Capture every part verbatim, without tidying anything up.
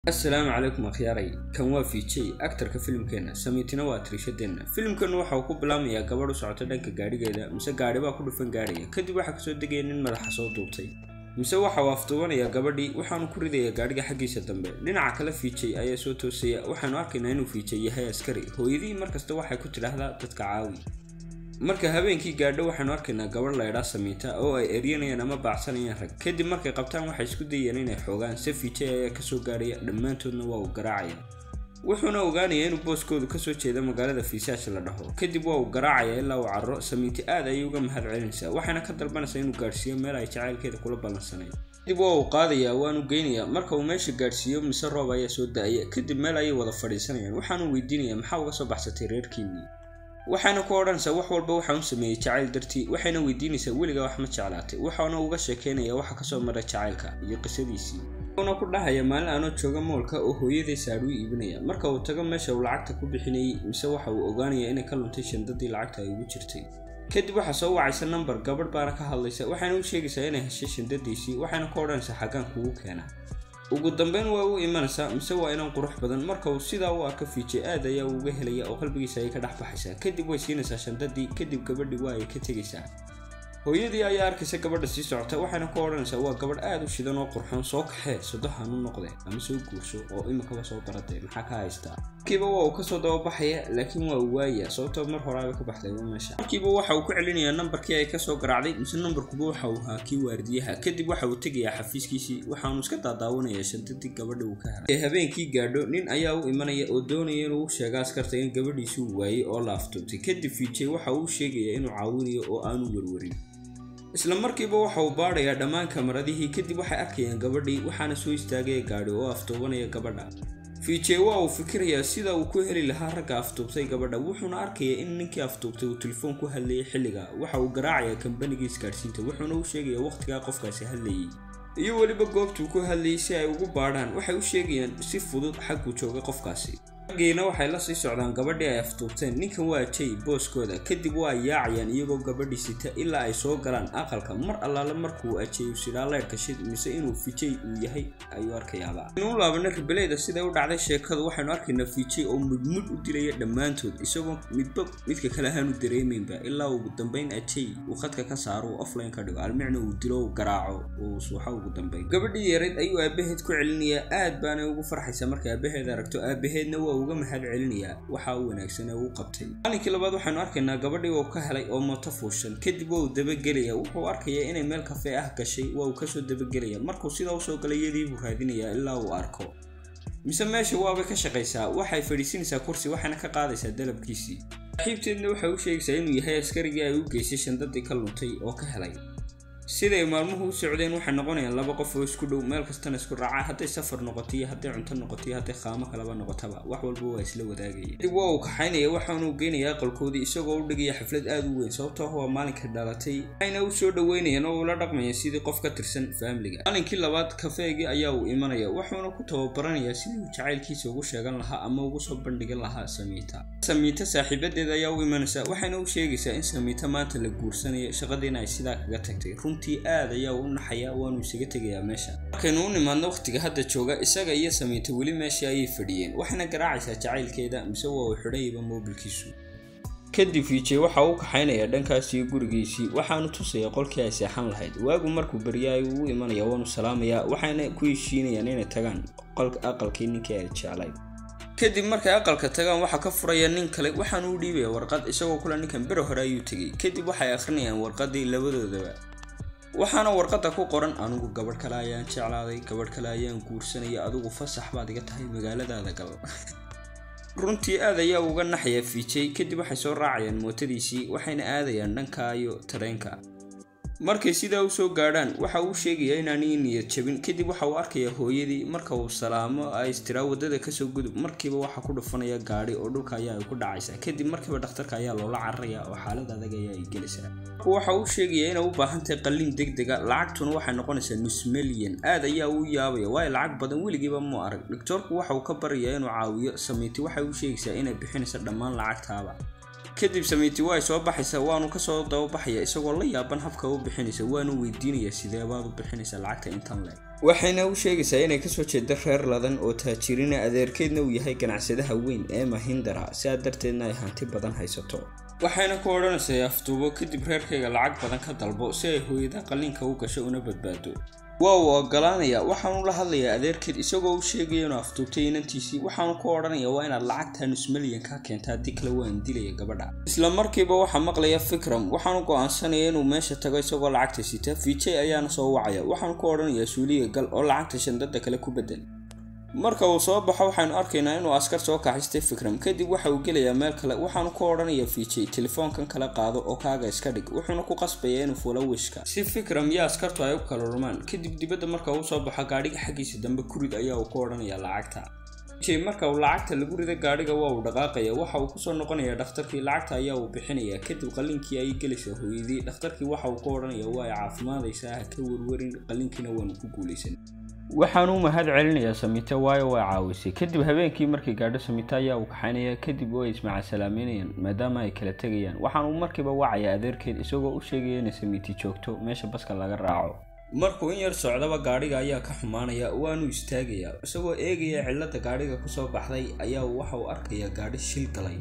السلام عليكم أخياري كان وافي شيء أكتر كفيلم كنا سميتنا واتريشدنا فيلم كان waxa uu ku bilaabmaya gabadh u socota dhanka gaarigeeda mise gaari baa ku dhufan gaariga kadib waxa ka soo degay nin madaxa soo duubtay mise waxa uu aftuwanaya gabadhii waxaanu ku ridayaa gaariga xaqiisa dambe dhinaca kale fiicay ayaa soo toosaya waxaanu arkaynaa inuu fiicay yahay askari hooyadii markasta waxay ku tiraahdaa dadka caawi marka habeenkii gaadho waxaanu arkaynaa gabadh la yiraahdo Samiita oo ay eryanayaan ama baacsanayaan rag kadib markay qabtaan waxay isku dayeen inay xoogaan si fiicay ayaa ka soo gaaraya dhamaantoodna waa uu garaacaya wuxuuna ogaanayaa inuu booskoodu ka soo jeedo magaalada Fiisaash la dhaho kadib waa uu garaacaya ilaa uu carro Samiita aad ay uga mahad celinaysaa waxaana ka dalbanaysaa inuu gaarsiiyo meel ay jacaylkeeda kula balansanay kadib waa uu qaadayaa waanu geynayaa marka uu meesha gaarsiiyo mise roob ayaa soo daaya kadib meel ay wada fadhiisanayaan waxaanu weydiinayaa maxaa uga soo baxsatay reerkiinii waxaana ku oranaysaa wax walba waxa uu sameeyay jacayl dartii waxayna weydiinaysaa weliga wax ma jeclaatay waxaana uga sheekeynayaa waxa ka soo maray jacaylka iyo qisadiisii wuxuuna ku dhahayaa maalin aanu jooga moolka oo hooyaday saadhu iibinaya marka uu tago meesha uu lacagta ku bixinayay mise waxa uu ogaanayaa inay ka luntay shandadii lacagta ay ugu jirtay kadib waxa soo wacaysa number gabadh baana ka hadlaysa waxayna u sheegaysaa inay heshay shandadiisii waxaana ku oranaysaa xagaan kugu keena ugu dambeyn waa uu imanaysaa mise waa inaan qurux badan marka uu sidaa u arko fiicay aad ayaa uga helaya oo qalbigiisa ay ka dhax baxaysaa kadib way siinaysaa shandadii kadib gabadhii waa ay ka tegaysaa hooyadii ayaa arkaysa gabadha sii socota waxaana ku oranaysaa waa gabadh aad u shidan oo qurxoon soo kaxee sodohan u noqday ama soo guurso oo imika soo baratay maxaa ka haystaa kiiba waa uu ka soo daba baxaya laakiin waa uu waaya sababtoo mar hore ay ka baxday meesha kiiba waxa uu ku celinayaa numberkii ay ka soo garaacday mise numberkuba waxa uu ahaa kii waardiyaha kadib waxa uu tagayaa xafiiskiisii waxaanu iska daadaawanayaa shandadii gabadha uu ka helay habeenkii gaadho nin ayaa u imanaya oo doonaya inuu sheego askarta in gabadhiisu waayay oo la aftuubtay kadib fiicay waxa uu sheegayaa inuu caawinayo oo aanu warwarin isla markiiba waxa uu baarayaa dhammaan kameradihii kadib waxay arkayaan gabadhii waxaana soo istaagay gaari oo aftuubanaya gabadha fiicay waa uu fikirayaa sida uu ku heli lahaa ragga aftuubtay gabadha wuxuuna arkayaa in ninkii aftuubtay uu telefoon ku hadlayay xilliga waxa uu garaacayaa kambaniga isgaarsiinta wuxuuna u sheegayaa waqtiga qofkaasi hadlayay iyo waliba goobtuu ku hadlayay si ay ugu baaraan waxay u sheegayaan si fudud xaggu jooga qofkaasi geena waxay la sii socdaan gabadhii ay aftuubteen ninkan waa jay booskooda kadib waa yaacayaan iyagoo gabadhii sita ilaa ay soo galaan aqalka mar allaala markuu ajeeyo sidaa leerka shid mise inuu fiicay uu yahay ayuu arkayaaba inuu laabana ribaleeda sida u dhacday sheekadu waxaanu arkaynaa fiicay oo mudmud u dilaya dhammaantood isagoo midba midka kale ahaanu dareemaynba ilaa ugu dambeyn ajay uu khadka ka saaro offline ka dhigo almicna uu dilo garaaco oo suuxa ugu dambeyn gabadhii yareed ayuu aabaheed ku celinayaa aad baana ugu farxaysaa markay aabaheed aragto aabaheedna waa uga mahad celinaya waxa uu wanaagsan ee uu qabtay maalintii labaad waxaanu arkaynaa gabadhii oo ka helay oo mooto fuushan kadib uu dabagelaya wuxuu arkayaa inay meel kafee ah gashay waa uu ka soo dabagelaya markuu sidaa u soo galayadii buu raadinayaa ilaa uu arko mise meesha waaba ka shaqaysaa waxay fadhiisinaysaa kursi waxaana ka qaadaysaa dalabkiisii saaxiibteedna waxay u sheegaysaa inuu yahay askarigii ay u geysay shandadii ka luntay oo ka helay siday maalmuhu u socdeen waxay noqonayaan laba qof oo isku dhow meel kastana isku raaca hadday safar noqoto iyo hadday cunto noqoto iyo hadday qaamo kalaba noqotaba wax walba waa isla wadaagaya dib waa uu kaxaynaya waxaanu u geynayaa aqalkoodii isagoo u dhigaya xaflad aad u weyn sababtoo ah waa maalinka dhalatay waxayna u soo dhaweynayaan oo ula dhaqmayaan sidii qof ka tirsan faamiliga maalinkii labaad kafeegii ayaa uu imanaya wuxuuna ku tababaranayaa sidii uu jacaylkiisa ugu sheegan lahaa ama ugu soo bandhigan lahaa Samiita Samiita saaxiibadeeda ayaa u imanaysa waxayna u sheegaysaa in Samiita maanta la guursanayo shaqadiina ay sidaa kaga tagtay aad ayaa u naxaya waanu isaga tagayaa meesha markaynu u nimaadno waqtiga hadda jooga isaga iyo Samiita weli meesha ayay fadhiyeen waxaana garaacaysaa jacaylkeeda mise waa uu xidhayba mobilkiisu kadib fiicay waxa uu kaxaynayaa dhankaasi gurigiisii waxaanu tusayaa qolkii ay seexan lahayd waagu markuu baryaay uu imanaya waanu salaamayaa waxayna ku heshiinayaan inay tagaan qolka aqalkii ninkii ay jeclay kadib markay aqalka tagaan waxa ka furaya nin kale waxaanu u dhiibayaa warqad isagoo kula ninkan biro hore ayuu tagay kadib waxay akhrinayaan warqadii labadoodaba waxaana warqada ku qoran anigu gabadh kale ayaan jeclaaday gabadh kale ayaan guursanaya adigu fasax baad iga tahay magaaladaada gal runtii aad ayaa uga naxaya fiicay kadib waxay soo raacayaan mootadiisii waxayna aadayaan dhankaayo tareenka markay sidaa u soo gaadhaan waxa uu sheegayaa inaanay niyad jabin kadib waxa uu arkayaa hooyadii marka uu salaamo ay istira wadada ka soo gudub markiiba waxa ku dhufanaya gaari oo dhulka ayaa ay ku dhacaysaa kadib markiiba dhakhtarka ayaa loola cararaya oo xaalad adag ayaa ay gelaysaa waxa uu sheegayaa inay u baahan tahay qalliin degdeg ah lacagtuna waxay noqonaysaa nus milyan aad ayaa uu yaabaya waa lacag badan weligiiba ma arag doctorku waxa uu ka barayaa inuu caawiyo Samiita waxay u sheegaysaa inay bixinayso dhammaan lacagtaaba kadib Samiita way soo baxaysaa waanu ka soo daba baxaya isagoo la yaaban habka uu bixinaysa waanu weydiinayaa sidee baad u bixinaysaa lacagta intan leeg waxayna u sheegaysaa inay kasoo jeedo reer ladan oo taajirina adeerkeedna uu yahay ganacsadaha weyn ee Mahindra sidaa darteedna ay hanti badan haysato. waxayna ku odhanaysaa afduubo kadib reerkayga lacag badan ka dalbo si ay hooyada qalliinka u gasho una badbaado. waa uu ogolaanaya waxaanu la hadlayaa adeerkeed isagoo u sheegaya inuu afduubtay inantiisii waxaanu ku odhanaya waa inaad lacagta nus milyan ka keentaa haddii kale waan dilaya gabadha. isla markiiba waxaa maqlaya Vikram waxaanu go'aansanaya inuu meesha tago isagoo lacagta sita. Vijay ayaana soo wacaya waxaanu ku odhanayaa suuliga gal oo lacagta shandada kale ku bedel. marka uu soo baxo waxaanu arkaynaa inuu askar soo kaxistay Vikram kadib waxa uu gelayaa meel kale waxaanu ku odhanayaa Vijay telefoonkan kala qaado oo kaaga iska dhig wuxuuna ku qasbayaa inuu fuulo wishka si Vikram iyo askartu ay u kala rumaan. kadib dibadda marka uu soo baxo gaadhiga xaggiisa dambe kurid ayaa uu ku odhanayaa lacagta. Vijay marka uu lacagta lagu riday gaadhiga waa uu dhaqaaqaya waxa uu ku soo noqonayaa dhakhtarkii lacagta ayaa uu bixinayaa kadib qalliinkii ay gelisay hooyadii. dhakhtarkii waxa uu ku odhanayaa waa ay caafimaadaysaa ha ka warwarin qalliinkiina waanu ku guulaysan. waxaanu mahad celinayaa Samita waayo way caawisay. kadib habeenkii markii gaadho Samita ayaa uu kaxaynaya kadib way ismaaca salaameynayaan maadaama ay kala tagayaan. waxaanu markiiba wacaya adeerkeed isagoo u sheegaya in Samita joogto meesha baska laga raaco. markuu in yar socdaba gaadhiga ayaa ka xumaanaya waanu istaagaya isagoo eegaya cilada gaadhiga ku soo baxday ayaa waxa uu arkayaa gaadhi shil galay.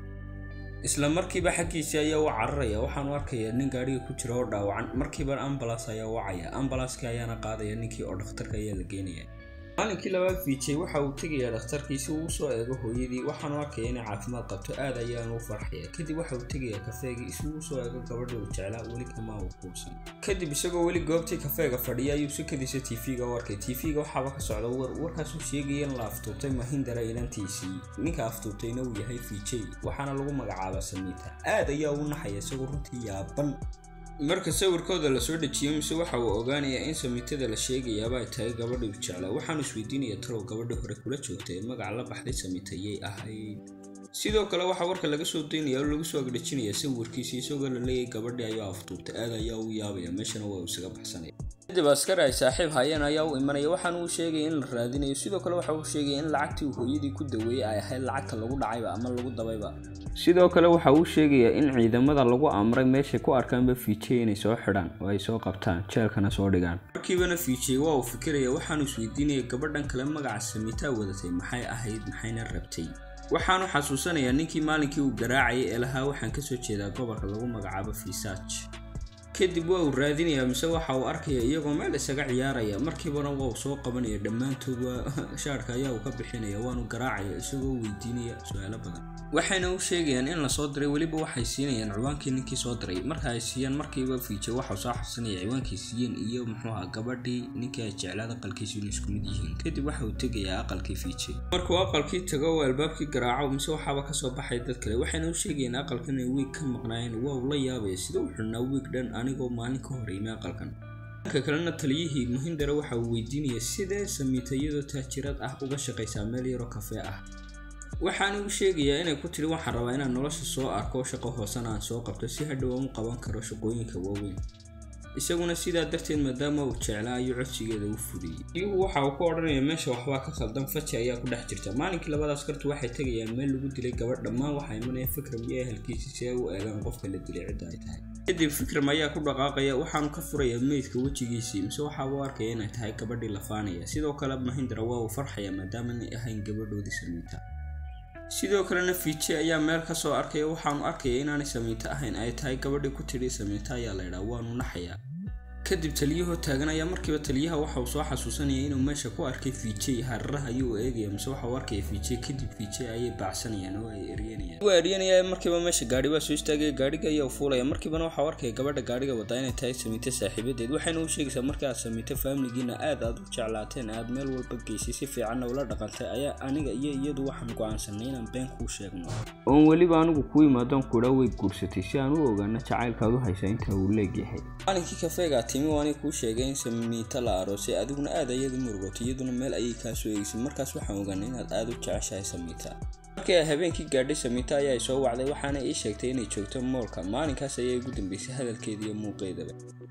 isla markiiba xaggiisa ayaa u cararaya waxaanu arkayaa nin gaadhiga ku jira oo dhaawacan. markiiba ambulance ayaa wacaya ambulance-ka ayaana qaadaya ninkii oo dhakhtarka ayaa la geenaya. maalinkii labaad Vijay waxa uu tegayaa dhakhtarkii si uu soo eego hooyadii waxaanu arkayaa inay caafimaad qabto aad ayaanu u farxaya. kadib waxa uu tegayaa kafeegii si uu soo eego gabadha uu jeclaa weli kama uu kuusan. kadib isagoo weli goobtii kafeega fadhiya ayuu si kadisa T V-ga u arkay. T V-ga waxaaba ka socda war warkaasuu sheegaya in la afduubtay Mahindra inantiisii. ninka afduubtayna uu yahay Vijay waxaana lagu magacaabaa Samita. aad ayaa u naxaya isagoo runtii yaaban. marka sawirkooda la soo dhajiyo mise waxa uu ogaanayaa in Samitada la sheegayaaba ay tahay gabadha uu jeclaa. waxaanu isweydiinayaa talow gabadha hore kula joogtay ee magaca la baxday Samita yay ahayd. sidoo kale waxa warka laga soo deynaya oo lagu soo agdhajinaya sawirkiisa isagoo la leeyahay gabadhii ayuu afduubtay. aad ayaa u yaabaya meeshana waa uu isaga baxsanaya. kadib askar ay saaxiib hayeen ayaa u imanaya waxaanu u sheegaya in la raadinayo. sidoo kale waxa uu sheegaya in lacagtii uu hooyadii ku daweeyay ay ahayd lacagta lagu dhacayba ama lagu dabayba. sidoo kale waxa uu sheegaya in ciidamada lagu amray meesha ku arkaanba Vijay inay soo xidhaan oo ay soo qabtaan jeelkana soo dhigaan. markiibana Vijay waa uu fikiraya waxaanu isweydiinaya gabadhan kale magaca Samita wadatay maxay ahayd maxayna rabtay. waxaanu xasuusanayaa ninkii maalinkii uu garaacayay ee lahaa waxaan ka soo jeedaa gobolka lagu magacaabo Visaj. kadib waa uu raadinayaa mise waxa uu arkaya iyagoo meel isaga ciyaaraya. markiibana waa uu soo qabanaya dhammaantood waa shaarka ayaa uu ka bixinaya waanu garaacaya isagoo weydiinaya su'aalo badan. waxayna u sheegayaan in la soo diray weliba waxay siinayaan ciwaankii ninkii soo diray. marka ay siiyaan markiiba Vijay waxa uu soo xasuusanaya ciwaankii siiyeen iyo muxuu ahaa gabadhii ninkii ay jeclaad aqalkiisu inay isku mid yihiin. kadib waxa uu tegayaa aqalkii Vijay. markuu aqalkii tago waa albaabkii garaaco mise waxaaba ka soo baxay dad kale. waxayna u sheegayaan aqalkan ay wiig ka maqnaayeen waa uu la yaabaya sida uu xidhnaa wiig dhan anigoo maalin ka hor yimi aqalkan. dhanka kalena taliyihii Mahindra waxa uu weydiinaya sidee Samita iyadoo taajirad ah uga shaqaysaa meel yaro kafee ah. waxaanu u sheegayaa inay ku tiri waxaan rabaa inaan nolosha soo arko shaqo hoosana aan soo qabto si hadhow aan u qaban karo shaqooyinka waaweyn. isaguna sidaa darteed maadaama uu jeclaa ayuu codsigeeda u fuliyay. iyuhu waxa uu ku odhanaya meesha waxbaa ka khaldan Vijay ayaa ku dhex jirta. maalinkii labada askartu waxay tegayaan meel lagu dilay gabadh. dhammaan waxaa imanaya Vikram iyo ehelkiisa si ay u eegaan qofka la dilay cidda ay tahay. kadib Vikram ayaa ku dhaqaaqaya waxaanu ka furayaa meydka wejigiisii mise waxa uu arkaya inay tahay gabadhii la faanaya. sidoo kale Mahindra waa uu farxaya maadaama ay ahayn gabadhoodii Samita. sidoo kalena Vijay ayaa meel ka soo arkaya waxaanu arkaya inaanay Samita ahayn ay tahay gabadhii ku tiri Samita ayaa la yidhaa waanu naxaya. kadib taliyuhu taagan ayaa markiiba taliyaha waxa uu soo xasuusanaya inuu meesha ku arkay Vijay hararaha ayuu eegaya mise waxa uu arkaya Vijay. kadib Vijay ayay baacsanayaan oo ay eryanayaan. waa eryanaya markiiba meesha gaadhi baa soo istaagaya gaadhiga ayaa fuulaya. markiibana waxa uu arkaya gabadha gaadhiga wada inay tahay Samita saaxiibadeed. waxayna u sheegaysaa markii aad Samita family-giina aad aad u jeclaateen aad meel walba geysay si fiicanna ula dhaqantay ayaa aniga iyo iyadu waxaan go'aansanay inaan been kuu sheegno oon weliba anigu ku imaadon kudha way guursatay si aan u ogaano jacaylkaadu haysa inta uu leegyahay. maalinkii kafeega timi waani kuu sheegay in Samita la aroosay adiguna aad ayadu murugtay iyaduna meel ayay ka soo eegisay. markaas waxaan ogaanay inaad aad u jeceshahay Samita. markii ay habeenkii gaadhay Samita ayaa soo wacday waxaana ii sheegtay inay joogto moolka. maalinkaas ayay ugu dambeysay hadalkeeda iyo muuqeedaba.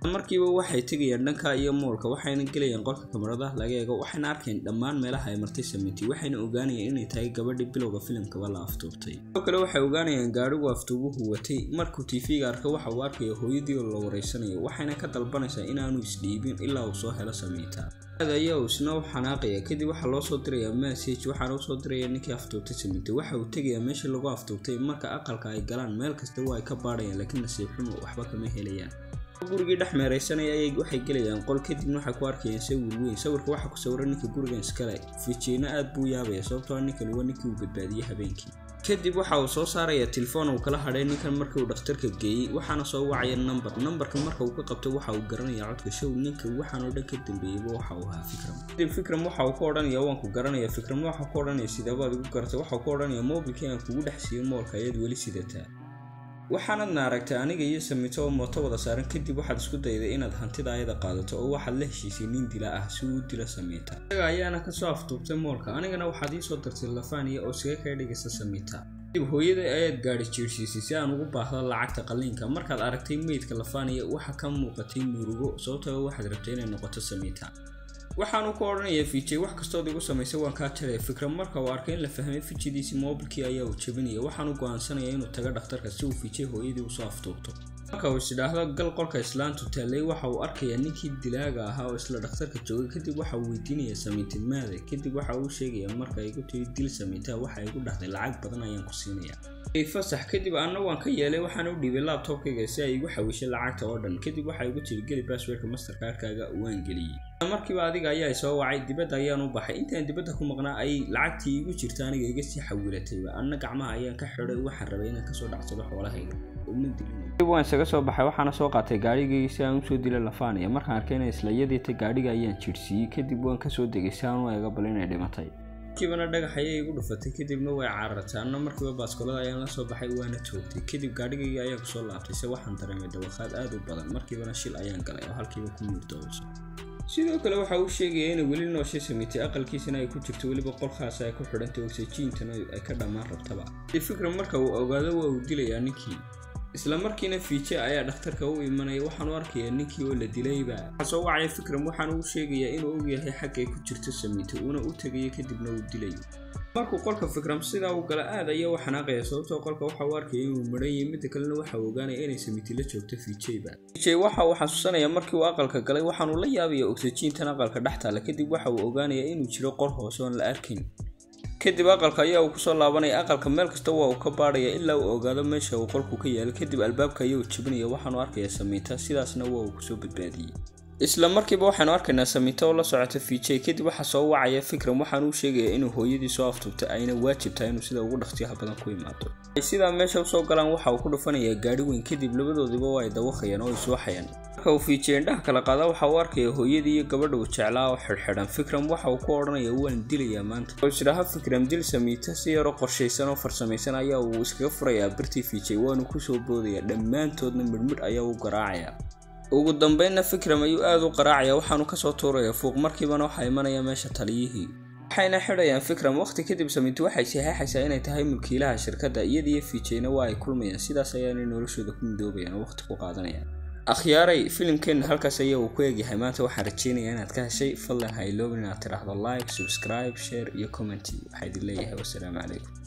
markiiba waxay tegayaan dhanka iyo moolka waxayna galayaan qolka kamarada laga eego waxayna arkeen dhammaan meelaha ay martay Samiti waxayna ogaanayaan inay tahay gabadhii bilowga filimka la aftuubtay sidoo kale waxay ogaanayaan gaadhigu aftuubuhu watay markuu T V-ga arko waxa uu arkayo hooyadii oo la wareysanayo waxayna ka dalbanaysaa inaanu isdhiibin ilaa uu soo helo Samita ayaa uu isna xanaaqaya kadib waxa loo soo dirayaa message waxa loo soo dirayaa ninkii aftuubtay Samita waxa uu tagayaa meesha lagu aftuubtay marka aqalka ay galaan meel kasta waa ay ka baadhayaan laakiin nasiib xumo waxba kama helayaan gurigii dhex meeraysanay ayay waxay galayaan qol kadib waxa ku arkayaan sawir weyn sawirka waxa ku sawiran ninka gurigan iskale fijiina aad buu yaabaya sababtoo ninkan waa ninkii uu badbaadiyay habeenkii kadib waxa uu soo saaraya telefoon uu kala hadhay ninkan markii uu dhakhtarka geeyay waxaana soo wacaya number numberka marka uu ka qabto waxa uu garanayaa codka show ninka waxaan oo dhan ka dambeeyay waxa uu ahaa Fikram kadib Fikram waxa uu ku odhanaya waan ku garanaya Fikram waxa ku odhanaya sida baad ugu gartay waxa ku odhanaya mobilkii aan kugu dhex siiyay moolka ayad wali sidataa waxaana naaragtay aniga iyo Samita oo mooto wada saaran kadib waxaad isku dayday inaad hantida ayada qaadato oo waxaad la heshiisay nin dila ah si uu dilo Samita ayaga ayaana ka soo aftuubtay moolka anigana waxaad ii soo dartay lafaaniya oo siga ka dhigaysa Samita dib hooyada ayaad gaari jiirsiisay si aan ugu baahdo lacagta qaliinka markaad aragtay meydka lafaaniya waxa ka muuqatay murugo sababtoo waxaad rabtay inay noqoto Samita waxaanu ku oranayaa fiijay wax kasta oo igu sameysay waan ka jaray Fikram marka uu arkay in la fahmay fiijidiisi mobilkii ayaa uu jabinaya waxaanu go'aansanaya inuu tago dhakhtarka si uu fiijay hooyadii u soo aftuubto marka uu sidhaahdo gal qolka islaantu taalay waxa uu arkayaa ninkii dilaaga ahaa oo isla dhakhtarka joogay kadib waxa uu weydiinayaa Samita maada kadib waxa uu sheegayaa marka ay ku tiri dil Samita waxa ay ku dhaxday lacag badan ayaan ku siinayaa ay fasax kadib anna waan ka yeelay waxaan u dhiibay laptopkayga si ay igu xawishay lacagta oo dhan kadib waxa ay igu tiri gali passwordka mastercard-kaaga waan geliyay markiiba adiga ayaa soo wacay dibadda ayaan u baxay intaan dibadda ku maqnaa ay lacagtii igu jirta aniga iga sii xawilatay anna gacmaha ayaan ka xidhay waxaan rabay inaan ka soo dhacsado xoolahayga uma dilin waan isaga soo baxay waxaana soo qaatay gaarigii si aan u soo dilay lafaaniya markaan arkay inay isla iyadii ta gaariga ayaan jiirsiiyay kadib waan ka soo degay si aan u eega bal inay dhimatay kibana dhagax ayay igu dhufatay kadibna way carartay anna markiiba baaskoolada ayaan la soo baxay waana toogtay kadib gaarigayga ayaan ku soo laabtay se waxaan dareemay dawaqaad aad u badan markiibana shil ayaan galay oo halkiiba ku miirdoobso sidoo kale waxa uu sheegay in weli nooshay Samita aqalkiisana ay ku jirto waliba qol khaas ah ay ku xidhantay oxygen-tana ay ka dhamaan rabtaba Fikram marka uu ogaado waa uu dilayaa ninkii isla markiina fiijay ayaa dhakhtarka u imanaya waxaan u arkayaa ninkii oo la dilayba soo wacay Fikram waxaan uu sheegayaa inuu og yahay xaq ay ku jirto Samita una u tagay kadibna uu dilay markuu qolka Fikram sida uu gala aad ayaa waxaan aqay sababtoo qolka waxa uu arkay inuu maray mid kale waxa uu ogaanay inay Samita la joogto fiijayba fiijay waxa uu xasuusanaya markii uu aqalka galay waxaan uu la yaabay oxygen-tan aqalka dhaxtaala kadib waxa uu ogaanaya inuu jiro qor hoos oo la arkin kadib aqalka ayaa uu ku soo laabanay aqalka meel kasta waa uu ka baadhaya ilaa uu ogaado meesha uu qolku ka yaalo kadib albaabka ayaa uu jabinaya waxaan u arkayaa Samita sidaasna waa uu ku soo badbaadiyay isla markiiba waxaan arkaynaa Samita oo la socota fiijay kadib waxa soo wacaya Fikram waxaan uu sheegayaa inuu hooyadii soo aftuubtay ayna waajib tahay inuu sida ugu dhaqsiyaha badan ku imaado sida meesha u soo galaan waxa uu ku dhufanayaa gaari weyn kadib labadoodiba waa ay dawaqayaan oo is waxayaan marka uu fiijay indhaha kala qaada waxa uu arkayaa hooyadii iyo gabadha uu jeclaa oo xirxiran Fikram waxa uu ku oranayaa waan dilayaa maanta oo sidhaha Fikram dil Samita si yar oo qorshaysan oo farsamaysan ayaa uu iskaga furayaa birtii fiijay waanu ku soo boodaya dhammaantoodna midmid ayaa uu garaacaya ugu dambeynna Fikram ayuu aad u qaraacaya waxaanu ka soo tuurayaa fuuq markiibana waxa imanaya meesha taliyihii waxayna xidhayaan Fikram waqti kadib Samita waxay saxaxaysaa inay tahay mulkiilaha shirkadda iyadii fiijayna waa ay kulmayaan sidaas ayaanay noloshooda ku midoobayaan waqti ku qaadanayaan akhyaaray filimkeen halkaas ayaa uu ku eegyahay maanta waxaan rajeynayaa inaad ka heshay fadlan ha iloobin inaad tiraahdo like subscribe share iyo comment waxaad leeyahay wassalaamu calaykum